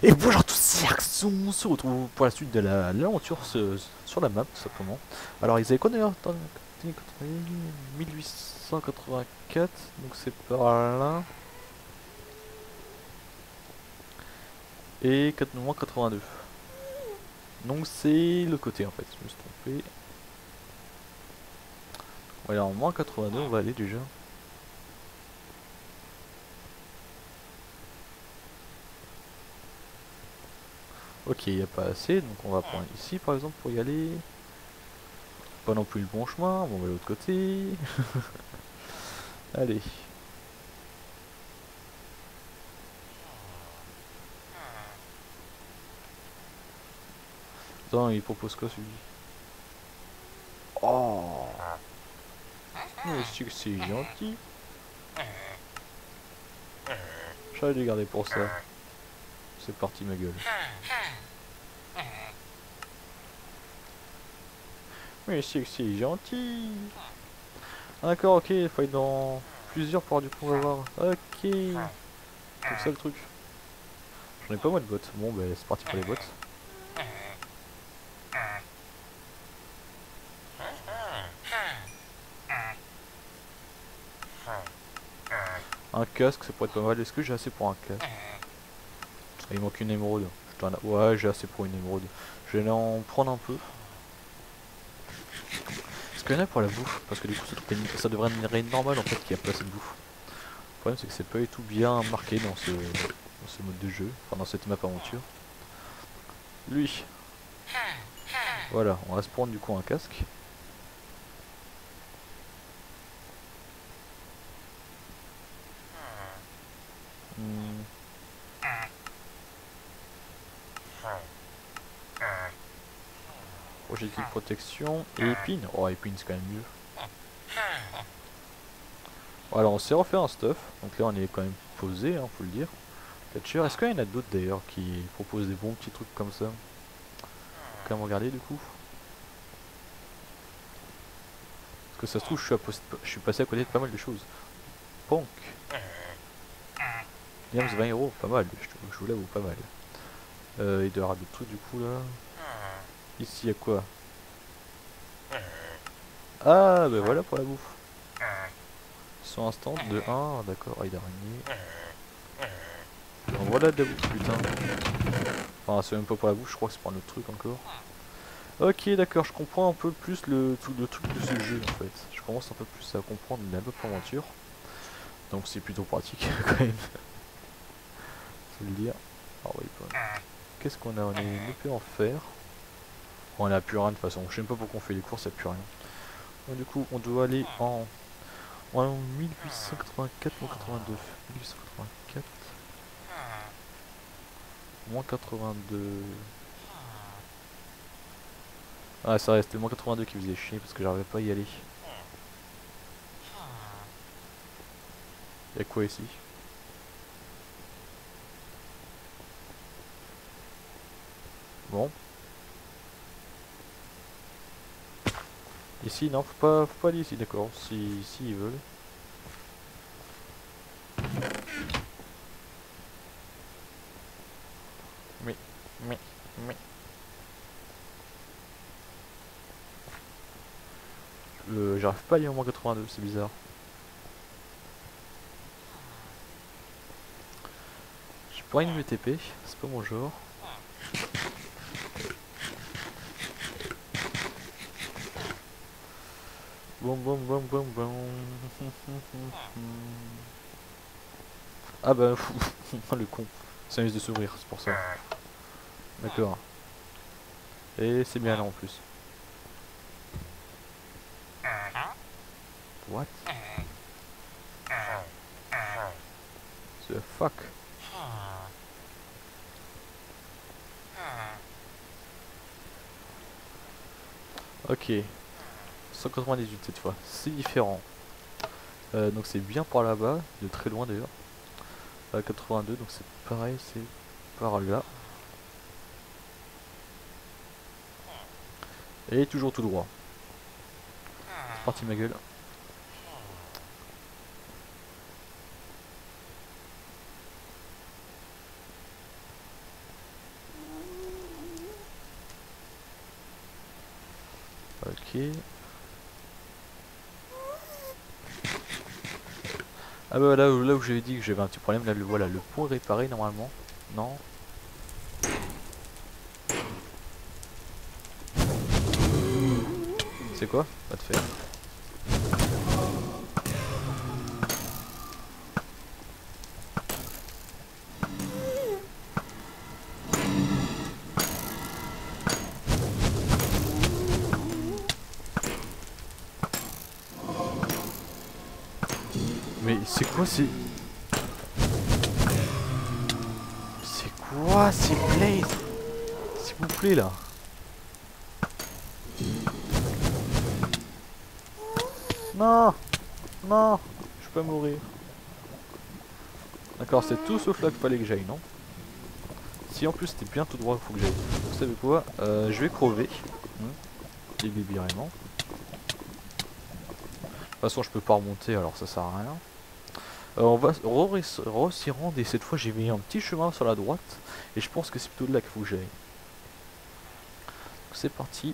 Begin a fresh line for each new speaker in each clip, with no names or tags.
Et bonjour à tous, c'est Axon, on se retrouve pour la suite de l'aventure sur la map, tout simplement. Alors, ils avaient quoi d'ailleurs? 1884, donc c'est par là. Et 82. Donc c'est le côté en fait, je me suis trompé. Ouais, alors, moins 82, on va aller déjà. Ok, il n'y a pas assez, donc on va prendre ici par exemple pour y aller. Pas non plus le bon chemin, bon, on va de l'autre côté. Allez. Attends, il propose quoi celui? Oh, mais c'est gentil. J'aurais dû garder pour ça. C'est parti ma gueule. Mais c'est gentil. D'accord, ok, il faut être dans plusieurs pour du coup on va voir. Ok. C'est ça le truc. J'en ai pas moi de bottes. Bon bah c'est parti pour les bottes. Un casque ça pourrait être pas mal. Est-ce que j'ai assez pour un casque? Ah, il manque une émeraude. Ouais j'ai assez pour une émeraude. Je vais aller en prendre un peu. Est-ce qu'il y en a pour la bouffe? Parce que du coup ça devrait être normal en fait qu'il n'y a pas assez de bouffe. Le problème c'est que c'est pas du tout bien marqué dans ce mode de jeu. Enfin dans cette map aventure. Lui. Voilà, on va se prendre du coup un casque. Hmm. Projectile protection et épine. Oh épine c'est quand même mieux. Bon, alors on s'est refait un stuff. Donc là on est quand même posé, hein, faut le dire. Catcher, est-ce qu'il y en a d'autres d'ailleurs qui proposent des bons petits trucs comme ça? Quand même regarder du coup. Parce que ça se trouve je suis passé à côté de pas mal de choses. Ponk. Yams 20 euros, pas mal, je vous l'avoue, pas mal. Il doit y avoir d'autres trucs du coup là. Ici il y a quoi? Ah bah voilà pour la bouffe. Sur un stand de 1, d'accord, œil d'araignée. Alors voilà de la bouffe putain. Enfin c'est même pas pour la bouffe, je crois que c'est pour un autre truc encore. Ok d'accord, je comprends un peu plus le truc de ce jeu en fait. Je commence un peu plus à comprendre la map aventure. Donc c'est plutôt pratique quand même. Faut le dire. Ah oui, qu'est-ce qu'on a? On a une épée en fer. Bon, on a plus rien de toute façon. Je sais même pas pourquoi on fait les courses, ça plus rien. Donc, du coup, on doit aller en 1884, moins 82. 1884. Moins 82. Ah, ça restait moins 82 qui faisait chier parce que j'arrivais pas à y aller. Y'a quoi ici? Bon. Ici, non, faut pas aller ici, d'accord. Si ils veulent. Mais, mais, mais. J'arrive pas à aller en moins 82, c'est bizarre. J'ai pas une BTP, c'est pas mon genre. Boum boum boum boum boum. Ah bah, le con. Ça risque de s'ouvrir, c'est pour ça. D'accord. Et c'est bien là en plus. What the fuck? Ok. 198 cette fois. C'est différent. Donc c'est bien par là-bas, de très loin d'ailleurs. 82, donc c'est pareil, c'est par là. Et toujours tout droit. C'est parti ma gueule. Ok. Ah bah là où j'avais dit que j'avais un petit problème, là voilà, le pont est réparé normalement. Non. C'est quoi? Pas de faire. Mais c'est quoi ces... C'est quoi ces blazes? S'il vous plaît là. Non. Non. Je peux mourir. D'accord, c'est tout sauf là qu'il fallait que j'aille, non? Si en plus c'était bien tout droit, il faut que j'aille. Vous savez quoi? Je vais crever. Délibérément. De toute façon, je peux pas remonter, alors ça sert à rien. On va s'y rendre et cette fois j'ai mis un petit chemin sur la droite. Et je pense que c'est plutôt de là qu'il faut que j'aille. C'est parti.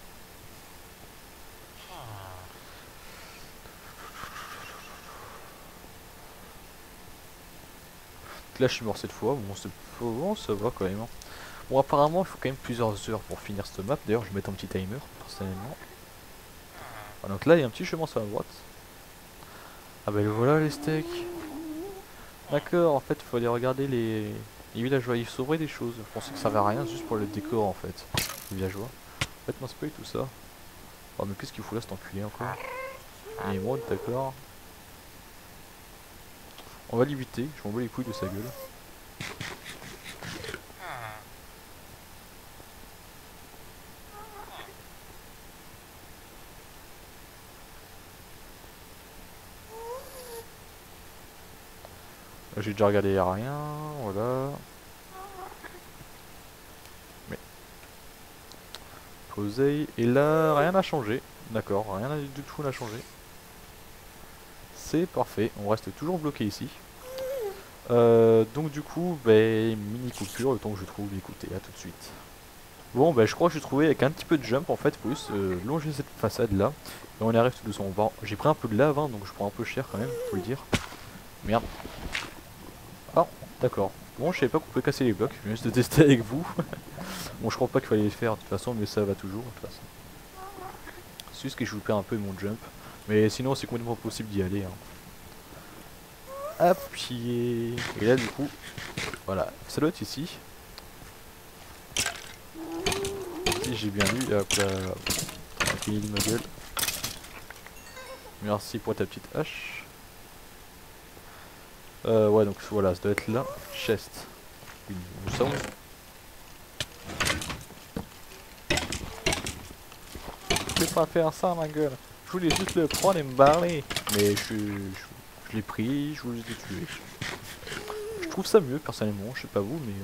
Là je suis mort cette fois, bon ça va quand même. Hein. Bon apparemment il faut quand même plusieurs heures pour finir cette map, d'ailleurs je vais mettre un petit timer personnellement. Ah, donc là il y a un petit chemin sur la droite. Ah bah voilà les steaks. D'accord, en fait il faut aller regarder les villageois, ils sauveraient des choses. Je pensais que ça servait à rien juste pour le décor en fait. Les villageois. Faites-moi spoil tout ça. Oh mais qu'est-ce qu'il fout là cet enculé encore? Il est mode, d'accord. On va l'éviter, je m'en bats les couilles de sa gueule. J'ai déjà regardé, il n'y a rien, voilà. Mais poser, et là rien n'a changé. D'accord, rien du tout n'a changé. C'est parfait, on reste toujours bloqué ici. Donc du coup, mini coupure, le temps que je trouve, écoutez, à tout de suite. Bon, je crois que j'ai trouvé avec un petit peu de jump en fait, pour juste longer cette façade là. Et on arrive tout doucement. Bon, j'ai pris un peu de lave, hein, donc je prends un peu cher quand même, faut le dire. Merde. Ah, d'accord. Bon, je savais pas qu'on pouvait casser les blocs, je viens juste de tester avec vous. Bon, je crois pas qu'il fallait le faire de toute façon, mais ça va toujours de toute façon. C'est juste que je vous perds un peu mon jump. Mais sinon, c'est complètement possible d'y aller. Hein. Appuyer. Et là, du coup, voilà, ça doit être ici. Si j'ai bien lu, hop là. Tranquille, ma gueule. Merci pour ta petite hache. Ouais, donc voilà, ça doit être là. Chest. Une sound. Je vais pas faire ça, ma gueule. Je voulais juste le prendre et me barrer. Mais je l'ai pris, je vous l'ai tué. Je trouve ça mieux, personnellement. Je sais pas vous, mais...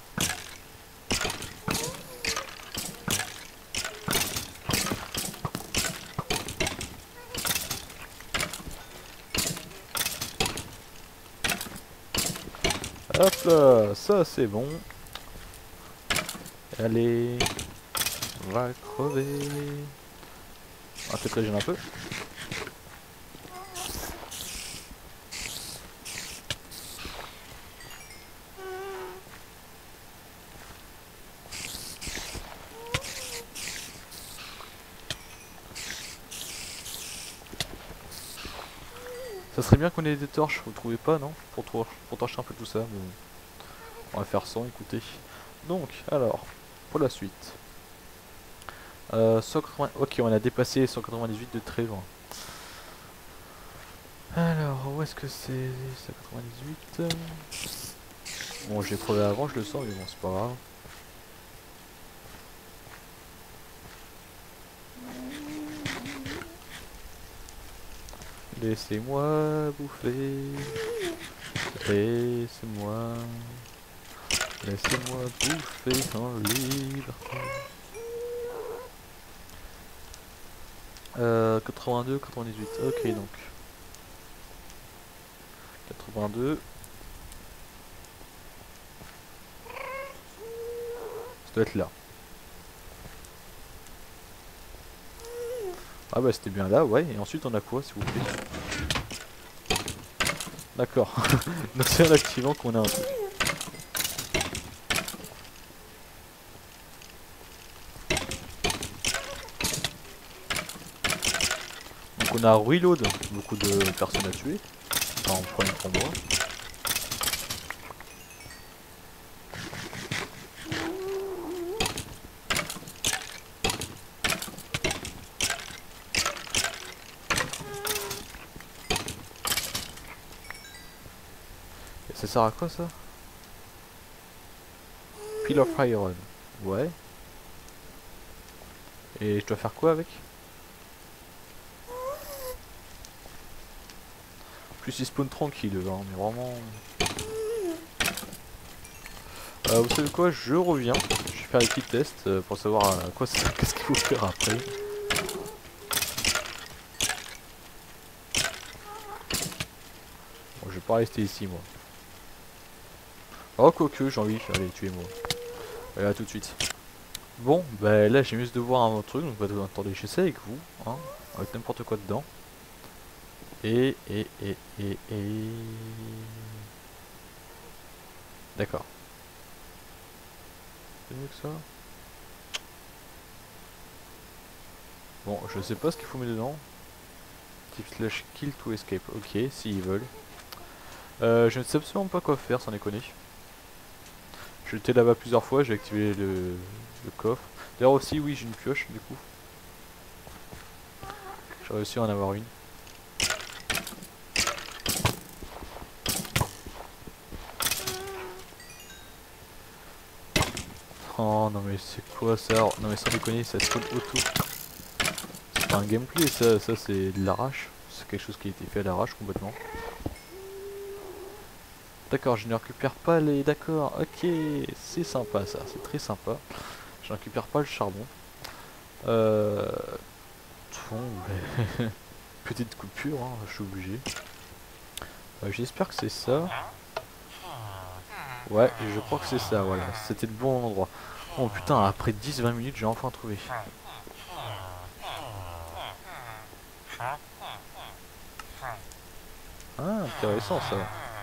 Hop là, ça c'est bon. Allez, on va crever. On va peut-être régénérer un peu. Ça serait bien qu'on ait des torches, vous trouvez pas, non? Pour torcher un peu tout ça, mais on va faire sans, écoutez. Donc, alors, pour la suite. 180... Ok, on a dépassé 198 de très loin. Alors, où est-ce que c'est 198? Bon, j'ai crevé avant, je le sens, mais bon, c'est pas grave. Laissez-moi bouffer. Laissez-moi bouffer en liberté. 82, 98, ok donc. 82. Ça doit être là. Ah bah c'était bien là, ouais. Et ensuite on a quoi s'il vous plaît? D'accord. Donc c'est en activant qu'on a un truc. Donc on a reload, beaucoup de personnes à tuer. Enfin, en premier pour moi. Et ça sert à quoi ça? Peel of Iron. Ouais. Et je dois faire quoi avec? Plus il spawn tranquille, hein, mais vraiment... vous savez quoi? Je reviens. Je vais faire des petits tests pour savoir quoi ça, qu'est-ce qu'il faut faire après. Bon, je vais pas rester ici moi. Oh quoique j'ai envie, allez tuez-moi. Allez à tout de suite. Bon bah là j'ai juste de voir un truc, donc bah, attendez j'essaie avec vous, hein, avec n'importe quoi dedans. Et... D'accord. C'est mieux que ça. Bon je sais pas ce qu'il faut mettre dedans. Type slash kill to escape, ok s'ils veulent. Je ne sais absolument pas quoi faire sans déconner. J'étais là-bas plusieurs fois, j'ai activé le coffre. D'ailleurs aussi, oui, j'ai une pioche du coup. J'ai réussi à en avoir une. Oh non mais c'est quoi ça? Non mais sans déconner, ça spawn autour. C'est pas un gameplay ça c'est de l'arrache. C'est quelque chose qui a été fait à l'arrache complètement. D'accord, je ne récupère pas les... D'accord, ok, c'est sympa ça, c'est très sympa. Je ne récupère pas le charbon. Euh... Bon, ben, petite coupure, hein, je suis obligé. J'espère que c'est ça. Ouais, je crois que c'est ça, voilà. C'était le bon endroit. Oh putain, après 10-20 minutes, j'ai enfin trouvé. Ah, intéressant ça.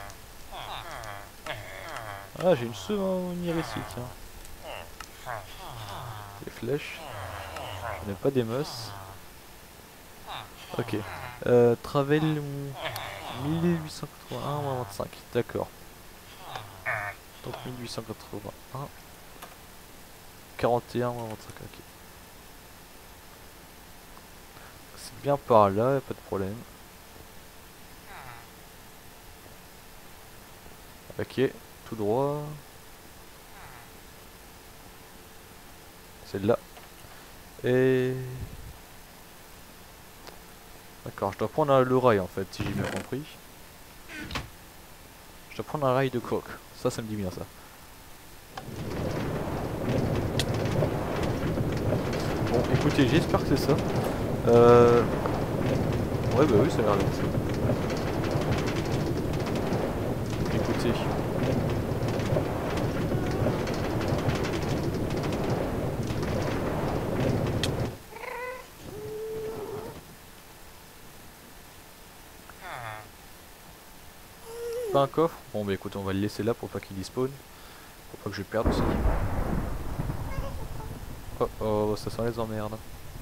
Ah, j'ai une souvenir ici, tiens. Des flèches. Je n'ai pas des mosses. Ok. Travel 1881-25. D'accord. Donc 1881. 41-25, ok. C'est bien par là, pas de problème. Ok, tout droit. Celle-là. Et... D'accord, je dois prendre le rail en fait, si j'ai bien compris. Je dois prendre un rail de coque. Ça me dit bien ça. Bon, écoutez, j'espère que c'est ça. Ouais, bah oui, ça a l'air d'être ça. Écoutez. Pas un coffre? Bon, bah écoute, on va le laisser là pour pas qu'il despawn. Pour pas que je perde aussi. Oh oh, ça sent les emmerdes.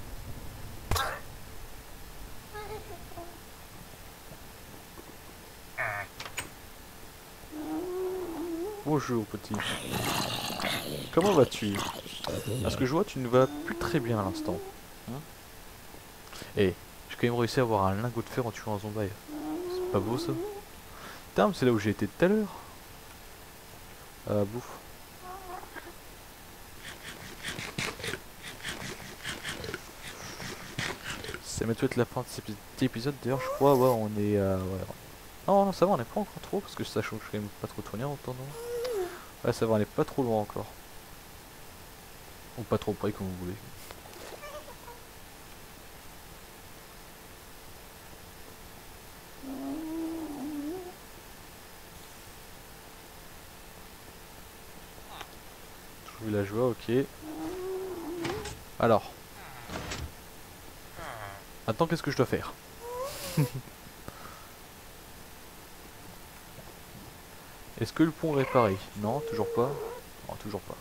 Bonjour petit. Comment vas-tu? À ce que je vois, tu ne vas plus très bien à l'instant. Hein? Eh, j'ai quand même réussi à avoir un lingot de fer en tuant un zombie. C'est pas beau ça? Putain, c'est là où j'ai été tout à l'heure. Bouffe. Ça va être la fin de cet épisode. D'ailleurs, je crois, ouais, on est. Ouais. Non, non, ça va, on n'est pas encore trop parce que ça change quand même pas trop tourner en attendant. Ouais, ça va, on est pas trop loin encore. Ou pas trop près, comme vous voulez. Trouver la joie, ok. Alors. Attends, qu'est-ce que je dois faire? Est-ce que le pont est réparé? Non, toujours pas. Non, toujours pas.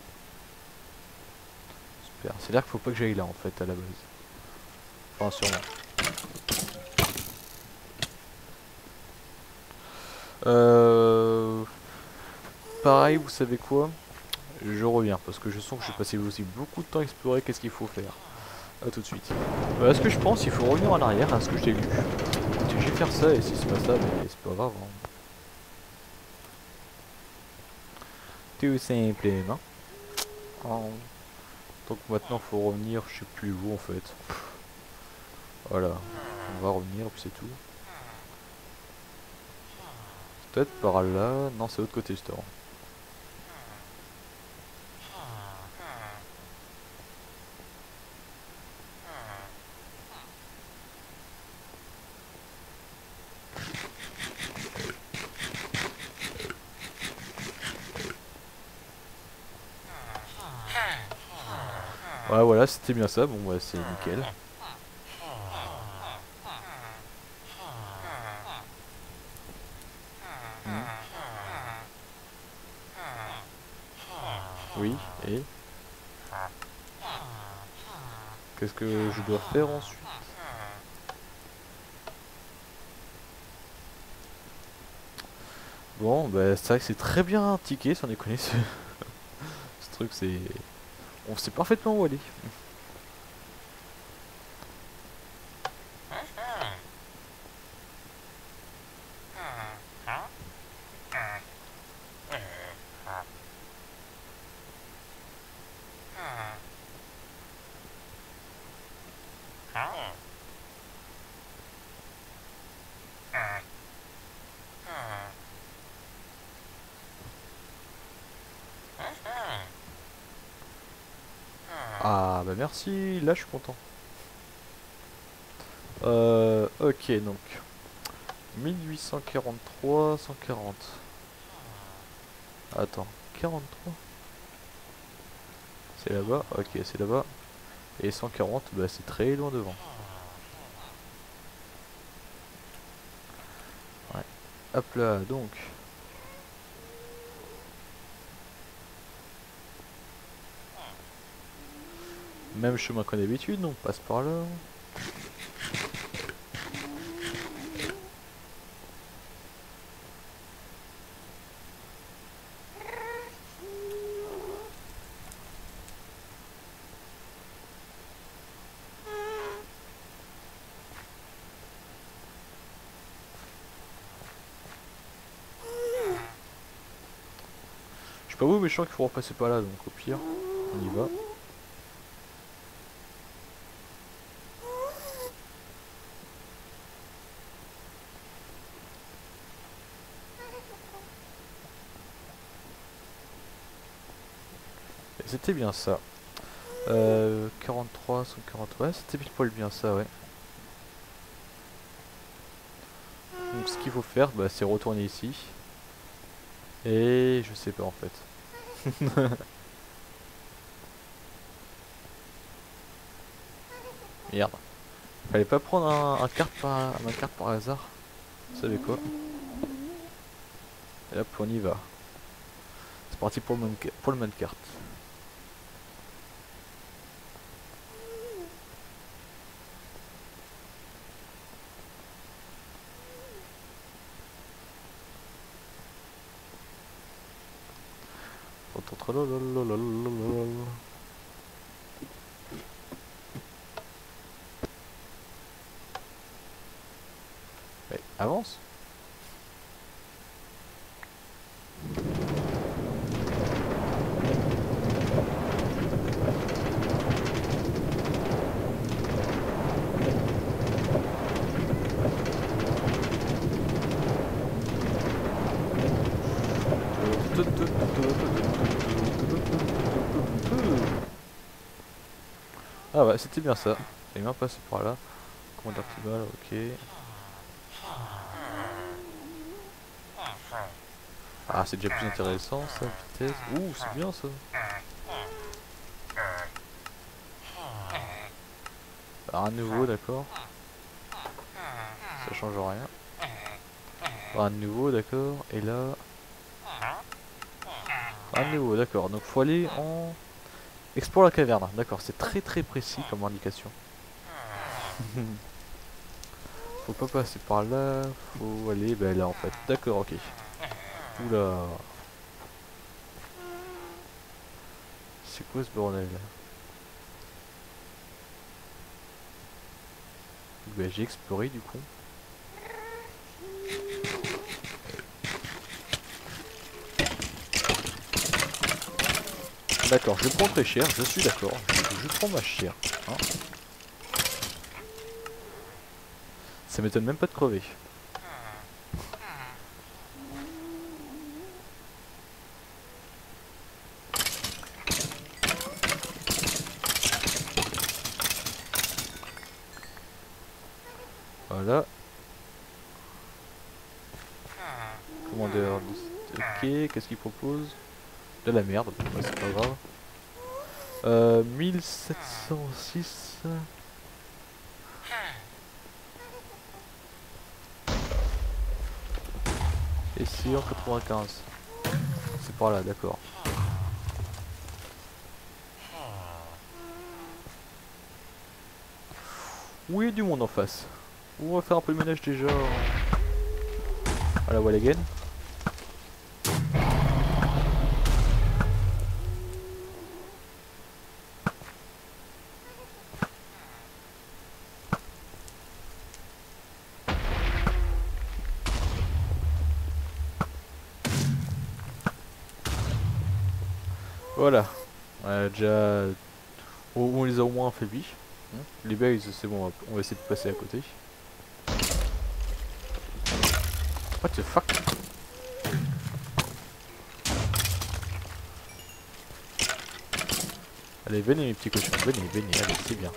Super. C'est-à-dire qu'il faut pas que j'aille là en fait à la base. Enfin, sûrement. Pareil, vous savez quoi? Je reviens parce que je sens que je vais passer aussi beaucoup de temps à explorer qu'est-ce qu'il faut faire. A tout de suite. Ce que je pense, il faut revenir en arrière à ce que je t'ai lu. Écoutez, je vais faire ça et si c'est pas ça, mais c'est pas grave. Hein. Tout simplement. Oh. Donc maintenant, faut revenir, je sais plus où en fait. Voilà. On va revenir et puis c'est tout. Peut-être par là. Non, c'est l'autre côté justement. Ouais, voilà, c'était bien ça. Bon, ouais, c'est nickel. Hmm. Oui, et qu'est-ce que je dois faire ensuite? Bon, bah, c'est vrai que c'est très bien tické, sans déconner. Ce truc, c'est. On sait parfaitement où aller. Ah, bah merci, là je suis content. Ok, donc 1843, 140. Attends, 43? C'est là-bas? Ok, c'est là-bas. Et 140, bah c'est très loin devant. Ouais. Hop là, donc. Même chemin qu'en d'habitude, on passe par là. Je suis pas vous, mais je sens qu'il faut repasser par là, donc au pire, on y va. Et c'était bien ça. 43, 140, ouais, c'était pile poil bien ça, ouais. Donc ce qu'il faut faire, bah, c'est retourner ici. Et je sais pas en fait. Merde. Fallait pas prendre ma carte par hasard. Vous savez quoi? Et hop, on y va. C'est parti pour le même carte. Ouais, avance. Ah ouais, c'était bien ça. J'avais bien passé par là. Commande artival, ok. Ah, c'est déjà plus intéressant ça, vitesse. Ouh, c'est bien ça. À nouveau, d'accord. Ça change rien. À nouveau, d'accord. Et là... À nouveau, d'accord. Donc faut aller en... Explore la caverne. D'accord, c'est très précis comme indication. Faut pas passer par là. Faut aller bah, là en fait. D'accord, ok. Oula. C'est quoi ce bordel? Bah, j'ai exploré du coup. D'accord, je prends très cher, je suis d'accord. Je prends ma chère. Hein. Ça m'étonne même pas de crever. Voilà. Commandeur. Ok, qu'est-ce qu'il propose? De la merde, bon, bah, c'est pas grave. 1706. Et c'est en 95. C'est par là, d'accord. Oui, du monde en face. On va faire un peu le ménage déjà. À la wall again. Voilà. Déjà. On les a au moins affaiblis. Les bases, c'est bon, on va essayer de passer à côté. What the fuck? Allez, venez mes petits cochons, venez, allez, c'est bien.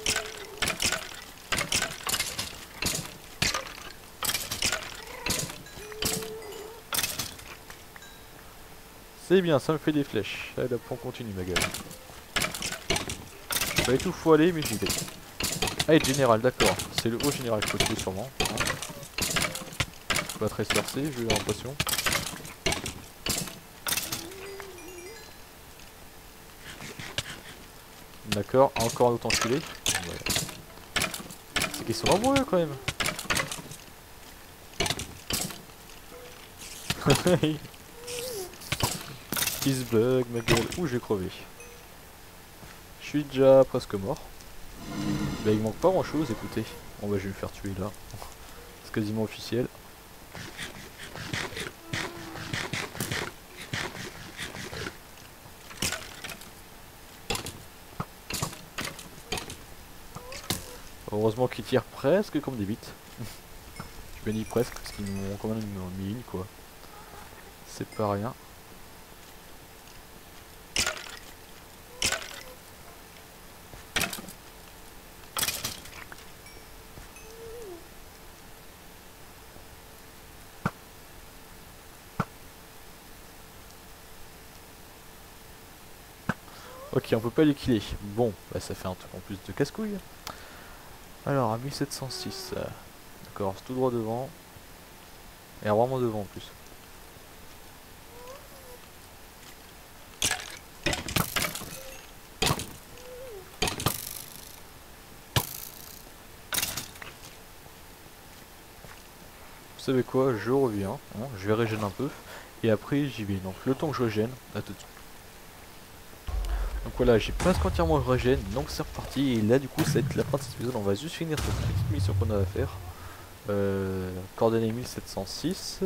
C'est bien, ça me fait des flèches. Allez, hop, on continue ma gueule. Pas du tout, faut aller, mais j'y vais. Ah, et général, d'accord. C'est le haut général qu'il faut tuer sûrement. Pas très sorcé, j'ai eu l'impression. D'accord, encore un autre enculé. C'est qu'ils sont nombreux quand même. Qui se bug, ma gueule. Ouh, j'ai crevé. Je suis déjà presque mort. Bah, il manque pas grand chose, écoutez. Bon, bah, je vais me faire tuer là. C'est quasiment officiel. Heureusement qu'ils tirent presque comme des bites. Je bénis presque parce qu'ils m'ont quand même mis une quoi. C'est pas rien. Ok, on peut pas les killer. Bon, bah ça fait un truc en plus de casse-couille. Alors, à 1706. D'accord, c'est tout droit devant. Et vraiment devant en plus. Vous savez quoi, je reviens. Hein, je vais régénérer un peu. Et après, j'y vais. Donc, le temps que je régène, à tout de suite. Donc voilà, j'ai presque entièrement régène. Donc, c'est reparti. Et là, du coup, ça va être la fin de cet épisode. On va juste finir cette petite mission qu'on a à faire. Coordonnées 1706.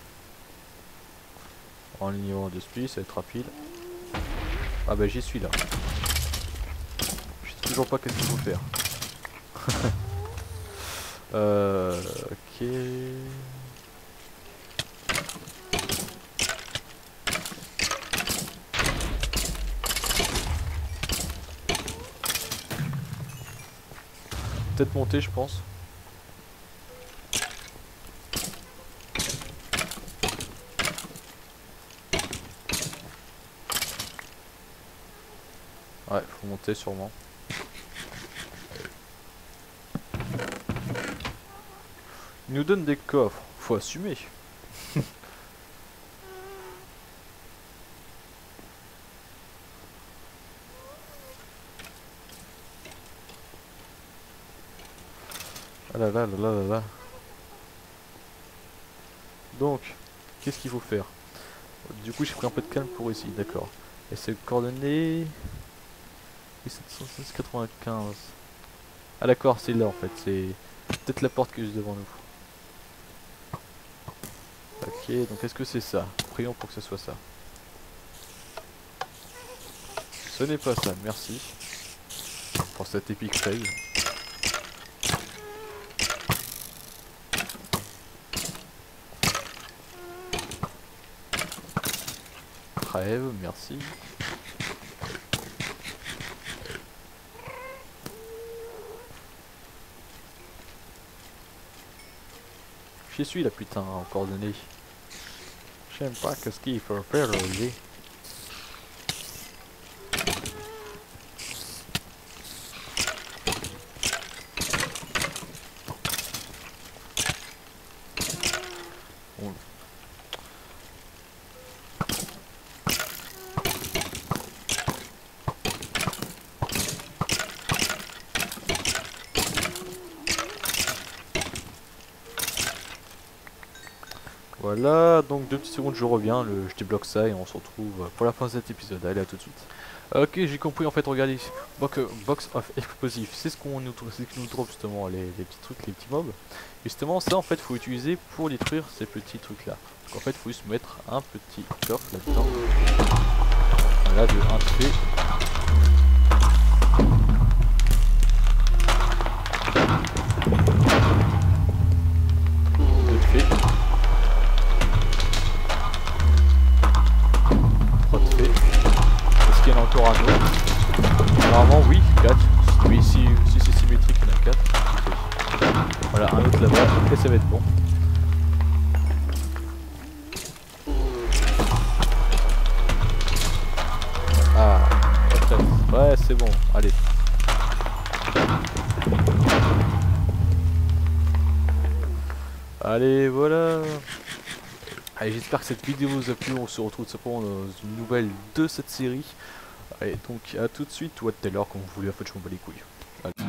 En ligne de speed, ça va être rapide. Ah bah j'y suis là. Je sais toujours pas qu'est-ce qu'il faut faire. Ok. Peut-être monter, je pense. Ouais, faut monter sûrement. Il nous donne des coffres, faut assumer. Ah là là là là là là. Donc, qu'est-ce qu'il faut faire? Du coup, j'ai pris un peu de calme pour ici, d'accord. Et c'est coordonnées 795. Ah d'accord, c'est là en fait, c'est peut-être la porte qui est juste devant nous. Ok, donc est-ce que c'est ça? Prions pour que ce soit ça. Ce n'est pas ça, merci pour cet épique fail. Trêve, merci. J'y suis là putain en coordonnées. J'aime pas que ce qu'il faut faire aujourd'hui. Bon. Voilà, donc 2 petites secondes je reviens, je débloque ça et on se retrouve pour la fin de cet épisode. Allez, à tout de suite. Ok, j'ai compris en fait, regardez, box of explosifs, c'est ce qu'on nous trouve, c'est ce qui nous trouve justement les petits trucs, les petits mobs. Justement, ça en fait, faut utiliser pour détruire ces petits trucs là. Donc en fait, faut juste mettre un petit coffre là-dedans. Voilà, de 1 de fait. Il y en a encore un autre. Normalement oui, 4. Oui, si c'est symétrique, il y en a 4. Voilà, un autre là-bas, et ça va être bon. Ah, peut-être. Ouais, c'est bon, allez. Allez, voilà. Allez, j'espère que cette vidéo vous a plu. On se retrouve simplement dans une nouvelle de cette série. Allez, donc à tout de suite ou à tout à l'heure quand vous voulez. En fait, je m'en bats les couilles. Allez.